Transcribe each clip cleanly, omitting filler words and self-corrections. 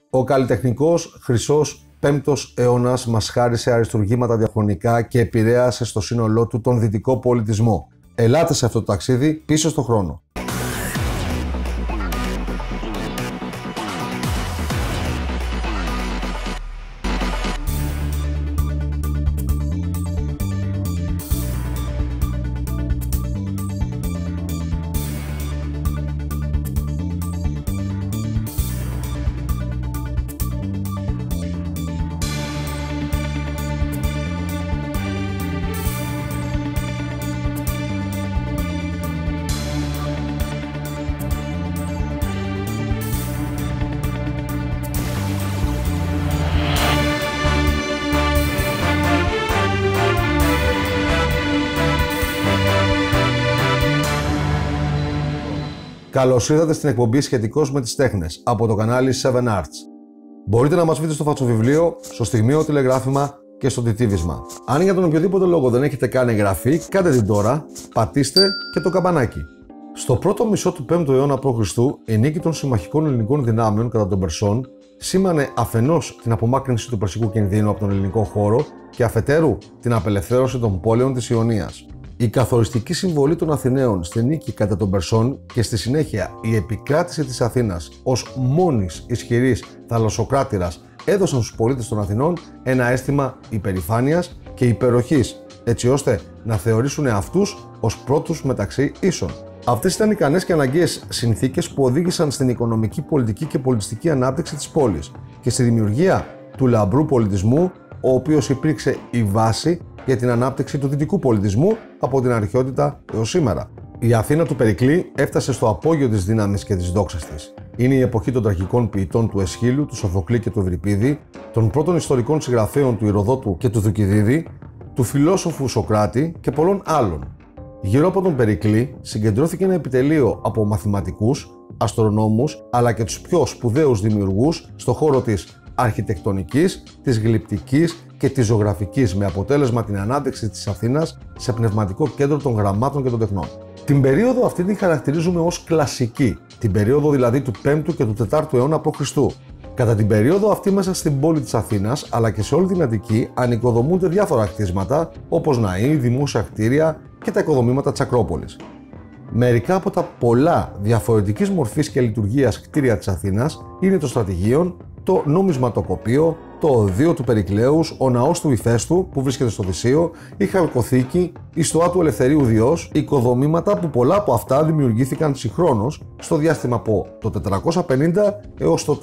Ο καλλιτεχνικός χρυσός 5ος αιώνας μας χάρισε αριστουργήματα διαχρονικά και επηρέασε στο σύνολό του τον δυτικό πολιτισμό. Ελάτε σε αυτό το ταξίδι πίσω στο χρόνο. Καλώς ήρθατε στην εκπομπή σχετικώς με τις τέχνες από το κανάλι 7 Arts. Μπορείτε να μας βρείτε στο φατσοβιβλίο, στο στιγμίο τηλεγράφημα και στο τιτίβισμα. Αν για τον οποιοδήποτε λόγο δεν έχετε κάνει εγγραφή, κάντε την τώρα, πατήστε και το καμπανάκι. Στο πρώτο μισό του 5ου αιώνα π.Χ., η νίκη των συμμαχικών ελληνικών δυνάμεων κατά των Περσών σήμανε αφενός την απομάκρυνση του περσικού κινδύνου από τον ελληνικό χώρο και αφετέρου την απελευθέρωση των πόλεων της Ιωνίας. Η καθοριστική συμβολή των Αθηναίων στη νίκη κατά των Περσών και στη συνέχεια η επικράτηση της Αθήνας ως μόνης ισχυρής θαλασσοκράτηρας έδωσαν στους πολίτες των Αθηνών ένα αίσθημα υπερηφάνειας και υπεροχής, έτσι ώστε να θεωρήσουν αυτούς ως πρώτους μεταξύ ίσων. Αυτές ήταν ικανές και αναγκαίες συνθήκες που οδήγησαν στην οικονομική, πολιτική και πολιτιστική ανάπτυξη της πόλης και στη δημιουργία του λαμπρού πολιτισμού, ο οποίος υπήρξε η βάση για την ανάπτυξη του δυτικού πολιτισμού από την αρχαιότητα έως σήμερα. Η Αθήνα του Περικλή έφτασε στο απόγειο της δύναμης και της δόξας της. Είναι η εποχή των τραγικών ποιητών του Αισχύλου, του Σοφοκλή και του Ευρυπίδη, των πρώτων ιστορικών συγγραφέων του Ηροδότου και του Θουκυδίδη, του φιλόσοφου Σοκράτη και πολλών άλλων. Γύρω από τον Περικλή συγκεντρώθηκε ένα επιτελείο από μαθηματικούς, αστρονόμους αλλά και τους πιο σπουδαίους δημιουργούς στον χώρο της αρχιτεκτονικής, της γλυπτικής και της ζωγραφικής, με αποτέλεσμα την ανάδειξη της Αθήνας σε πνευματικό κέντρο των γραμμάτων και των τεχνών. Την περίοδο αυτή τη χαρακτηρίζουμε ως κλασική, την περίοδο δηλαδή του 5ου και του 4ου αιώνα π.Χ. Κατά την περίοδο αυτή μέσα στην πόλη της Αθήνας αλλά και σε όλη την Αττική ανοικοδομούνται διάφορα κτίσματα όπως ναοί, δημόσια κτίρια και τα οικοδομήματα της Ακρόπολης. Μερικά από τα πολλά διαφορετικής μορφής και λειτουργίας κτίρια της Αθήνας είναι το Στρατηγείο, το νομισματοκοπείο, το οδείο του Περικλέους, ο ναός του Ηφαίστου που βρίσκεται στο Θησίο, η Χαλκοθήκη, η στοά του Ελευθερίου Διός, οικοδομήματα που πολλά από αυτά δημιουργήθηκαν συγχρόνως στο διάστημα από το 450 έως το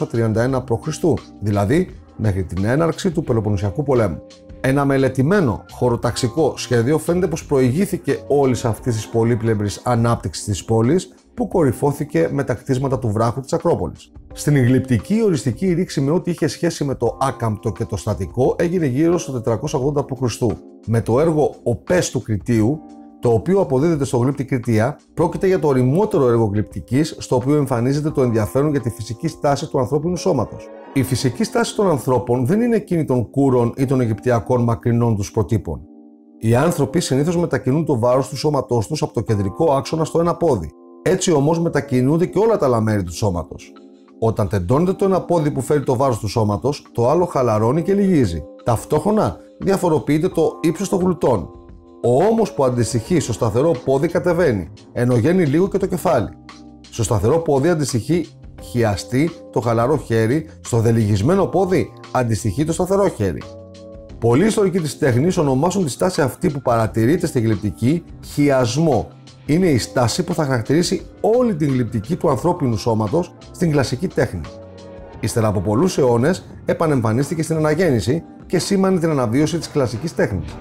431 π.Χ., δηλαδή μέχρι την έναρξη του Πελοποννησιακού πολέμου. Ένα μελετημένο χωροταξικό σχέδιο φαίνεται πως προηγήθηκε όλης αυτής της πολύπλευρης ανάπτυξης της πόλης που κορυφώθηκε με τα κτίσματα του βράχου της Ακρόπολης. Στην γλυπτική οριστική ρήξη με ό,τι είχε σχέση με το άκαμπτο και το στατικό έγινε γύρω στο 480 π.Χ. Με το έργο «Ο Πες του Κριτίου», το οποίο αποδίδεται στο γλύπτη Κριτία, πρόκειται για το ωριμότερο έργο γλυπτικής, στο οποίο εμφανίζεται το ενδιαφέρον για τη φυσική στάση του ανθρώπινου σώματος. Η φυσική στάση των ανθρώπων δεν είναι εκείνη των κούρων ή των Αιγυπτιακών μακρινών τους προτύπων. Οι άνθρωποι συνήθως μετακινούν το βάρος του σώματός τους από το κεντρικό άξονα στο ένα πόδι. Έτσι όμως μετακινούνται και όλα τα άλλα μέρη του σώματος. Όταν τεντώνεται το ένα πόδι που φέρει το βάρος του σώματος, το άλλο χαλαρώνει και λυγίζει. Ταυτόχρονα διαφοροποιείται το ύψος των γλουτών. Ο ώμος που αντιστοιχεί στο σταθερό πόδι κατεβαίνει, ενώ βγαίνει λίγο και το κεφάλι. Στο σταθερό πόδι αντιστοιχεί χιαστή το χαλαρό χέρι, στο δελυγισμένο πόδι αντιστοιχεί το σταθερό χέρι. Πολλοί ιστορικοί της τέχνης ονομάσουν τη στάση αυτή που παρατηρείται στη γλυπτική χιασμό. Είναι η στάση που θα χαρακτηρίσει όλη την γλυπτική του ανθρώπινου σώματος στην κλασική τέχνη. Ύστερα από πολλούς αιώνες επανεμφανίστηκε στην αναγέννηση και σήμανε την αναβίωση της κλασικής τέχνης.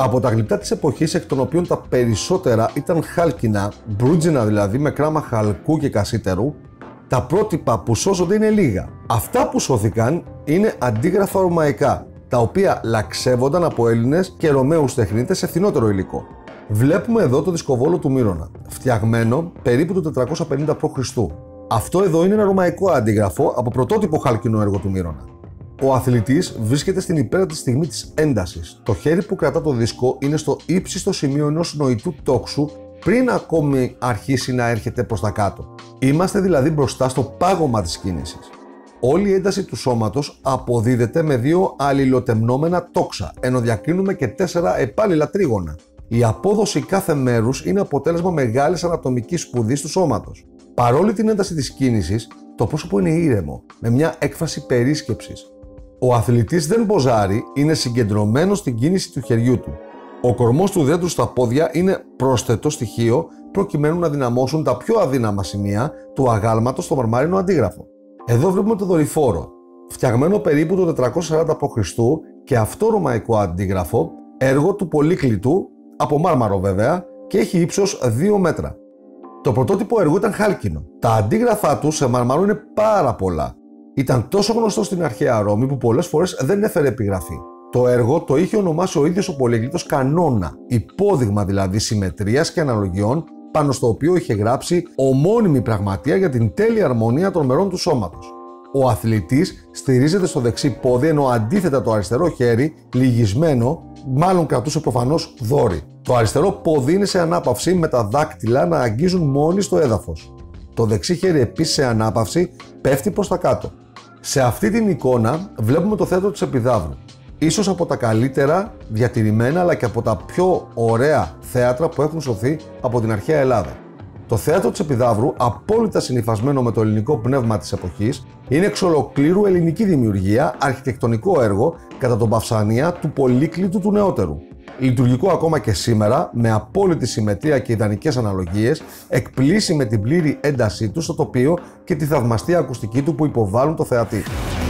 Από τα γλυπτά της εποχής, εκ των οποίων τα περισσότερα ήταν χάλκινα, μπρούτζινα δηλαδή με κράμα χαλκού και κασίτερου, τα πρότυπα που σώζονται είναι λίγα. Αυτά που σώθηκαν είναι αντίγραφα ρωμαϊκά, τα οποία λαξεύονταν από Έλληνες και Ρωμαίους τεχνίτες σε φθηνότερο υλικό. Βλέπουμε εδώ το δισκοβόλο του Μύρονα, φτιαγμένο περίπου το 450 π.Χ. Αυτό εδώ είναι ένα ρωμαϊκό αντίγραφο από πρωτότυπο χάλκινο έργο του Μύρονα. Ο αθλητής βρίσκεται στην υπέραντη στιγμή της έντασης. Το χέρι που κρατά το δίσκο είναι στο ύψιστο σημείο ενός νοητού τόξου πριν ακόμη αρχίσει να έρχεται προς τα κάτω. Είμαστε δηλαδή μπροστά στο πάγωμα της κίνησης. Όλη η ένταση του σώματος αποδίδεται με 2 αλληλοτεμνόμενα τόξα, ενώ διακρίνουμε και 4 επάλληλα τρίγωνα. Η απόδοση κάθε μέρους είναι αποτέλεσμα μεγάλης ανατομικής σπουδής του σώματος. Παρόλη την ένταση της κίνησης, το πρόσωπο είναι ήρεμο, με μια έκφραση περίσκεψης. Ο αθλητής δεν ποζάρει, είναι συγκεντρωμένος στην κίνηση του χεριού του. Ο κορμός του δέντρου στα πόδια είναι πρόσθετο στοιχείο προκειμένου να δυναμώσουν τα πιο αδύναμα σημεία του αγάλματος στο μαρμάρινο αντίγραφο. Εδώ βλέπουμε το δορυφόρο, φτιαγμένο περίπου το 440 π.Χ. και αυτό ρωμαϊκό αντίγραφο, έργο του Πολύκλητου, από μάρμαρο βέβαια, και έχει ύψος 2 μέτρα. Το πρωτότυπο έργο ήταν χάλκινο. Τα αντίγραφά του σε μάρμαρο είναι πάρα πολλά. Ήταν τόσο γνωστό στην αρχαία Ρώμη που πολλές φορές δεν έφερε επιγραφή. Το έργο το είχε ονομάσει ο ίδιος ο Πολύκλητος κανόνα, υπόδειγμα δηλαδή συμμετρίας και αναλογιών, πάνω στο οποίο είχε γράψει ομώνυμη πραγματεία για την τέλεια αρμονία των μερών του σώματος. Ο αθλητής στηρίζεται στο δεξί πόδι, ενώ αντίθετα το αριστερό χέρι, λυγισμένο, μάλλον κρατούσε προφανώς δόρυ. Το αριστερό πόδι είναι σε ανάπαυση με τα δάκτυλα να αγγίζουν μόλις στο έδαφος. Το δεξί χέρι επίσης σε ανάπαυση πέφτει προς τα κάτω. Σε αυτή την εικόνα βλέπουμε το θέατρο της Επιδαύρου. Ίσως από τα καλύτερα διατηρημένα αλλά και από τα πιο ωραία θέατρα που έχουν σωθεί από την αρχαία Ελλάδα. Το θέατρο της Επιδαύρου, απόλυτα συνυφασμένο με το ελληνικό πνεύμα της εποχής, είναι εξ ολοκλήρου ελληνική δημιουργία, αρχιτεκτονικό έργο κατά τον Παυσανία του Πολύκλητου του Νεότερου. Λειτουργικό ακόμα και σήμερα, με απόλυτη συμμετρία και ιδανικές αναλογίες, εκπλήσει με την πλήρη έντασή του στο τοπίο και τη θαυμαστή ακουστική του που υποβάλλουν το θεατή.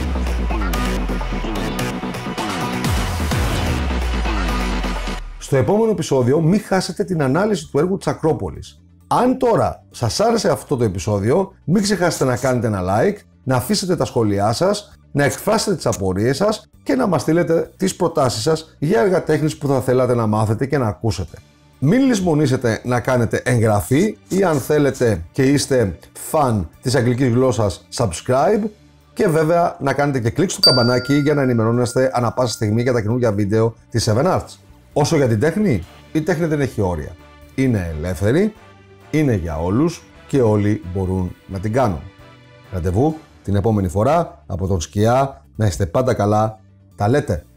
Στο επόμενο επεισόδιο μην χάσετε την ανάλυση του έργου της Ακρόπολης. Αν τώρα σας άρεσε αυτό το επεισόδιο, μην ξεχάσετε να κάνετε ένα like, να αφήσετε τα σχόλιά σας, να εκφράσετε τις απορίες σας και να μας στείλετε τις προτάσεις σας για έργα τέχνης που θα θέλατε να μάθετε και να ακούσετε. Μην λησμονήσετε να κάνετε εγγραφή ή αν θέλετε και είστε φαν της αγγλικής γλώσσας subscribe και βέβαια να κάνετε και κλικ στο καμπανάκι για να ενημερώνεστε ανά πάσα στιγμή για τα καινούργια βίντεο της 7Arts. Όσο για την τέχνη, η τέχνη δεν έχει όρια. Είναι ελεύθερη, είναι για όλους και όλοι μπορούν να την κάνουν. Ραντεβού την επόμενη φορά, από τον Σκιά, να είστε πάντα καλά, τα λέτε.